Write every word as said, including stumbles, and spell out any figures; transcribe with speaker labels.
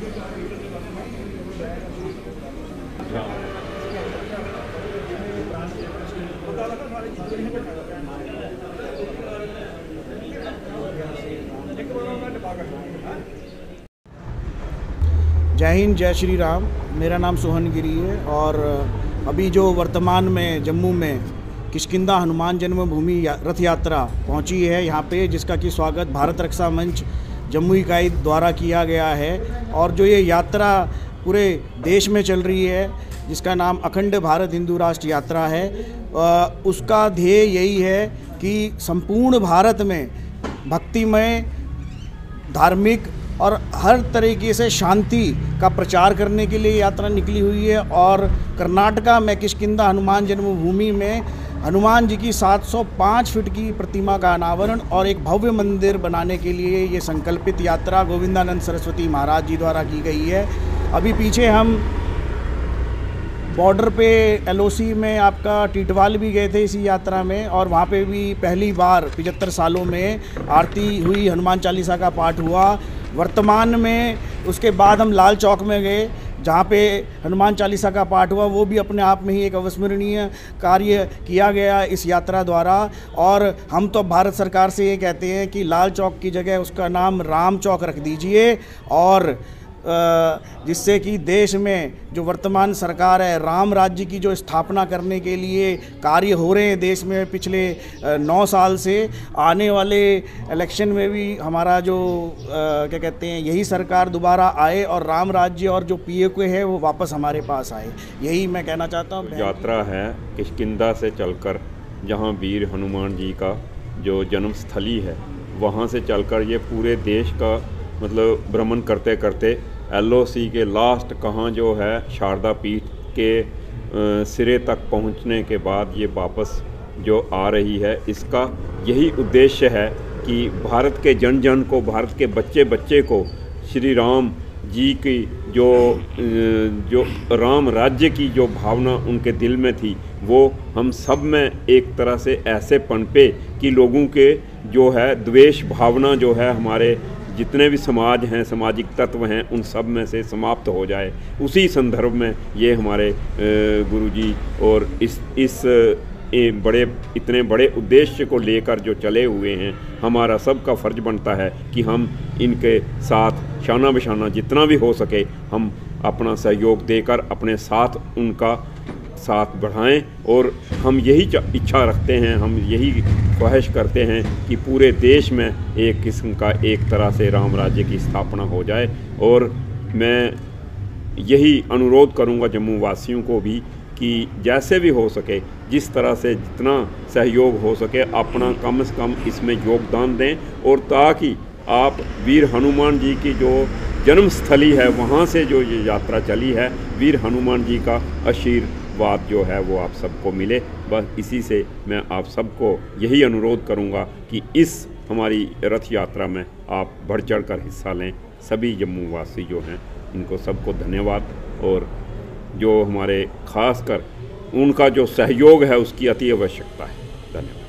Speaker 1: जय हिंद, जय श्री राम। मेरा नाम सोहन गिरी है और अभी जो वर्तमान में जम्मू में किष्किंधा हनुमान जन्मभूमि रथ यात्रा पहुंची है यहाँ पे, जिसका कि स्वागत भारत रक्षा मंच जम्मू इकाई द्वारा किया गया है। और जो ये यात्रा पूरे देश में चल रही है, जिसका नाम अखंड भारत हिंदू राष्ट्र यात्रा है, उसका ध्येय यही है कि संपूर्ण भारत में भक्तिमय, धार्मिक और हर तरीके से शांति का प्रचार करने के लिए यात्रा निकली हुई है। और कर्नाटका में किष्किंधा हनुमान जन्मभूमि में हनुमान जी की सात सौ पाँच फीट की प्रतिमा का अनावरण और एक भव्य मंदिर बनाने के लिए ये संकल्पित यात्रा गोविंदानंद सरस्वती महाराज जी द्वारा की गई है। अभी पीछे हम बॉर्डर पे एलओसी में आपका टीटवाल भी गए थे इसी यात्रा में, और वहाँ पे भी पहली बार पचहत्तर सालों में आरती हुई, हनुमान चालीसा का पाठ हुआ। वर्तमान में उसके बाद हम लाल चौक में गए, जहाँ पे हनुमान चालीसा का पाठ हुआ। वो भी अपने आप में ही एक अविस्मरणीय कार्य किया गया इस यात्रा द्वारा। और हम तो भारत सरकार से ये कहते हैं कि लाल चौक की जगह उसका नाम राम चौक रख दीजिए, और जिससे कि देश में जो वर्तमान सरकार है, राम राज्य की जो स्थापना करने के लिए कार्य हो रहे हैं देश में पिछले नौ साल से, आने वाले इलेक्शन में भी हमारा जो क्या कहते हैं यही सरकार दोबारा आए और राम राज्य और जो पीए को है वो वापस हमारे पास आए, यही मैं कहना चाहता हूँ।
Speaker 2: यात्रा है किष्किंधा से चलकर जहाँ वीर हनुमान जी का जो जन्मस्थली है, वहाँ से चलकर ये पूरे देश का मतलब भ्रमण करते करते एलओसी के लास्ट कहाँ जो है शारदा पीठ के सिरे तक पहुँचने के बाद ये वापस जो आ रही है, इसका यही उद्देश्य है कि भारत के जन जन को, भारत के बच्चे बच्चे को श्री राम जी की जो जो राम राज्य की जो भावना उनके दिल में थी, वो हम सब में एक तरह से ऐसे पनपे कि लोगों के जो है द्वेष भावना जो है, हमारे जितने भी समाज हैं, सामाजिक तत्व हैं, उन सब में से समाप्त हो जाए। उसी संदर्भ में ये हमारे गुरुजी और इस इस बड़े इतने बड़े उद्देश्य को लेकर जो चले हुए हैं, हमारा सबका फ़र्ज बनता है कि हम इनके साथ शाना बशाना जितना भी हो सके हम अपना सहयोग देकर अपने साथ उनका साथ बढ़ाएं। और हम यही इच्छा रखते हैं, हम यही ख्वाहिश करते हैं कि पूरे देश में एक किस्म का एक तरह से राम राज्य की स्थापना हो जाए। और मैं यही अनुरोध करूंगा जम्मू वासियों को भी कि जैसे भी हो सके, जिस तरह से जितना सहयोग हो सके, अपना कम से कम इसमें योगदान दें, और ताकि आप वीर हनुमान जी की जो जन्मस्थली है वहाँ से जो ये यात्रा चली है, वीर हनुमान जी का आशीर्वाद जो है वो आप सबको मिले। बस इसी से मैं आप सबको यही अनुरोध करूँगा कि इस हमारी रथ यात्रा में आप बढ़ चढ़ कर हिस्सा लें। सभी जम्मू वासी जो हैं इनको सबको धन्यवाद, और जो हमारे ख़ास कर उनका जो सहयोग है उसकी अति आवश्यकता है। धन्यवाद।